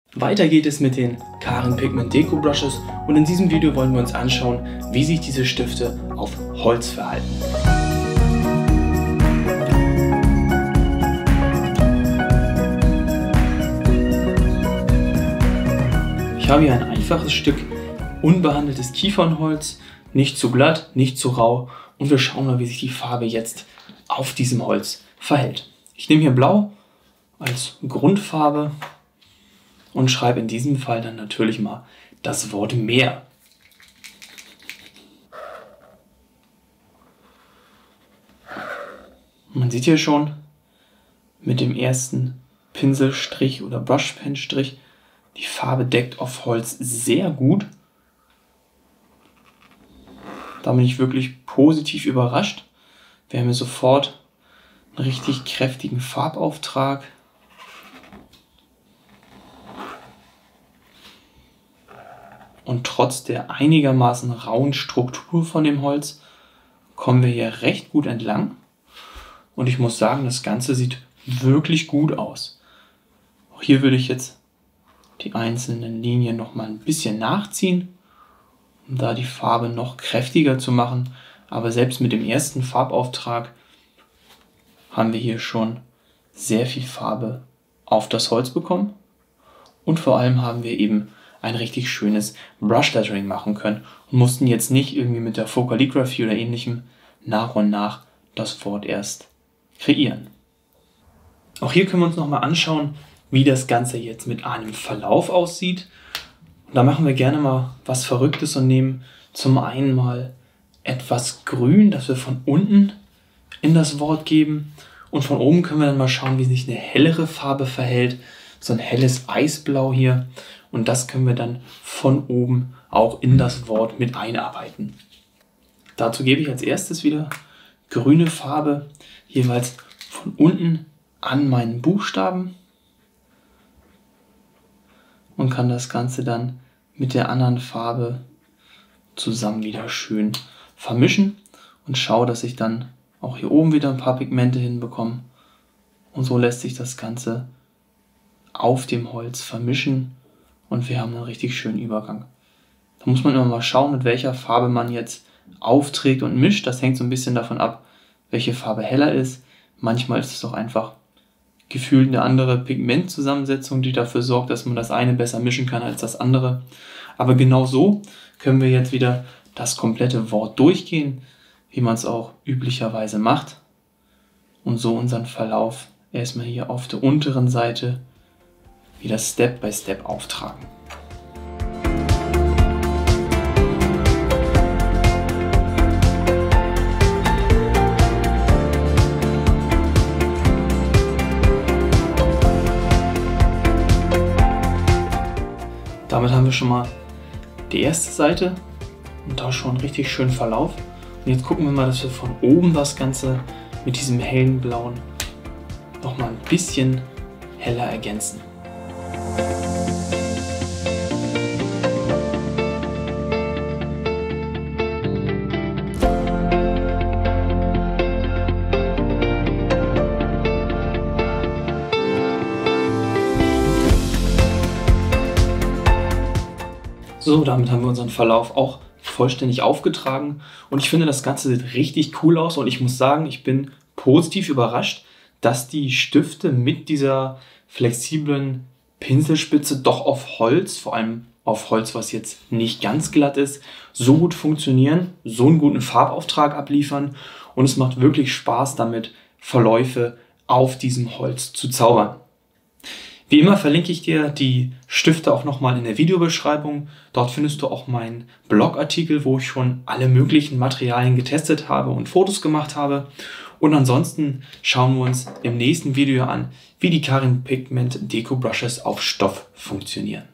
Weiter geht es mit den Karin Pigment Deco Brushes und in diesem Video wollen wir uns anschauen, wie sich diese Stifte auf Holz verhalten. Ich habe hier ein einfaches Stück unbehandeltes Kiefernholz, nicht zu glatt, nicht zu rau, und wir schauen mal, wie sich die Farbe jetzt auf diesem Holz verhält. Ich nehme hier Blau als Grundfarbe und schreibe in diesem Fall dann natürlich mal das Wort Meer. Man sieht hier schon mit dem ersten Pinselstrich oder Brushpen-Strich, die Farbe deckt auf Holz sehr gut. Da bin ich wirklich positiv überrascht. Wir haben hier sofort einen richtig kräftigen Farbauftrag. Und trotz der einigermaßen rauen Struktur von dem Holz kommen wir hier recht gut entlang. Und ich muss sagen, das Ganze sieht wirklich gut aus. Auch hier würde ich jetzt die einzelnen Linien noch mal ein bisschen nachziehen, um da die Farbe noch kräftiger zu machen. Aber selbst mit dem ersten Farbauftrag haben wir hier schon sehr viel Farbe auf das Holz bekommen. Und vor allem haben wir eben ein richtig schönes Brush Lettering machen können und mussten jetzt nicht irgendwie mit der Focaligraphy oder ähnlichem nach und nach das Wort erst kreieren. Auch hier können wir uns nochmal anschauen, wie das Ganze jetzt mit einem Verlauf aussieht. Und da machen wir gerne mal was Verrücktes und nehmen zum einen mal etwas Grün, das wir von unten in das Wort geben. Und von oben können wir dann mal schauen, wie sich eine hellere Farbe verhält. So ein helles Eisblau hier. Und das können wir dann von oben auch in das Wort mit einarbeiten. Dazu gebe ich als erstes wieder grüne Farbe jeweils von unten an meinen Buchstaben und kann das Ganze dann mit der anderen Farbe zusammen wieder schön vermischen und schaue, dass ich dann auch hier oben wieder ein paar Pigmente hinbekomme. Und so lässt sich das Ganze auf dem Holz vermischen und wir haben einen richtig schönen Übergang. Da muss man immer mal schauen, mit welcher Farbe man jetzt aufträgt und mischt. Das hängt so ein bisschen davon ab, welche Farbe heller ist. Manchmal ist es auch einfach gefühlt eine andere Pigmentzusammensetzung, die dafür sorgt, dass man das eine besser mischen kann als das andere. Aber genau so können wir jetzt wieder das komplette Wort durchgehen, wie man es auch üblicherweise macht. Und so unseren Verlauf erstmal hier auf der unteren Seite wieder Step by Step auftragen. Damit haben wir schon mal die erste Seite und da schon richtig schön Verlauf. Und jetzt gucken wir mal, dass wir von oben das Ganze mit diesem hellen Blauen noch mal ein bisschen heller ergänzen. So, damit haben wir unseren Verlauf auch vollständig aufgetragen und ich finde, das Ganze sieht richtig cool aus und ich muss sagen, ich bin positiv überrascht, dass die Stifte mit dieser flexiblen Pinselspitze doch auf Holz, vor allem auf Holz, was jetzt nicht ganz glatt ist, so gut funktionieren, so einen guten Farbauftrag abliefern und es macht wirklich Spaß damit, Verläufe auf diesem Holz zu zaubern. Wie immer verlinke ich dir die Stifte auch nochmal in der Videobeschreibung. Dort findest du auch meinen Blogartikel, wo ich schon alle möglichen Materialien getestet habe und Fotos gemacht habe. Und ansonsten schauen wir uns im nächsten Video an, wie die Karin Pigment Deco Brushes auf Stoff funktionieren.